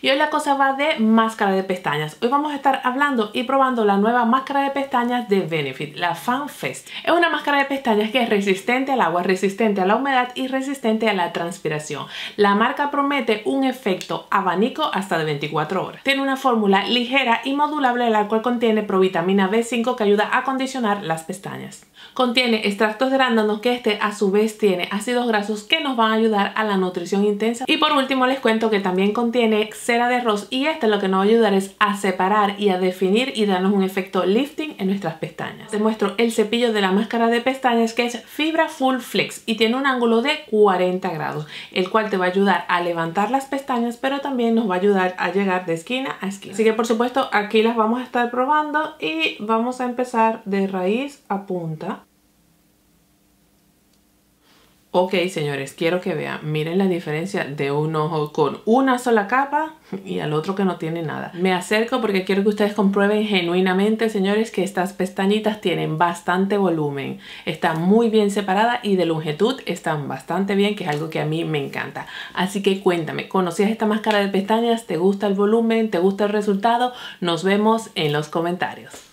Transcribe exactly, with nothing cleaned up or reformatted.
Y hoy la cosa va de máscara de pestañas. Hoy vamos a estar hablando y probando la nueva máscara de pestañas de Benefit, la Fan Fest. Es una máscara de pestañas que es resistente al agua, resistente a la humedad y resistente a la transpiración. La marca promete un efecto abanico hasta de veinticuatro horas. Tiene una fórmula ligera y modulable, la cual contiene provitamina B cinco que ayuda a acondicionar las pestañas. Contiene extractos de arándanos que este a su vez tiene ácidos grasos que nos van a ayudar a la nutrición intensa. Y por último les cuento que también contiene cera de arroz y este lo que nos va a ayudar es a separar y a definir y darnos un efecto lifting en nuestras pestañas. Te muestro el cepillo de la máscara de pestañas que es fibra full flex y tiene un ángulo de cuarenta grados, el cual te va a ayudar a levantar las pestañas, pero también nos va a ayudar a llegar de esquina a esquina. Así que por supuesto aquí las vamos a estar probando y vamos a empezar de raíz a punta. Ok, señores, quiero que vean, miren la diferencia de un ojo con una sola capa y al otro que no tiene nada. Me acerco porque quiero que ustedes comprueben genuinamente, señores, que estas pestañitas tienen bastante volumen. Está muy bien separada y de longitud están bastante bien, que es algo que a mí me encanta. Así que cuéntame, ¿conocías esta máscara de pestañas? ¿Te gusta el volumen? ¿Te gusta el resultado? Nos vemos en los comentarios.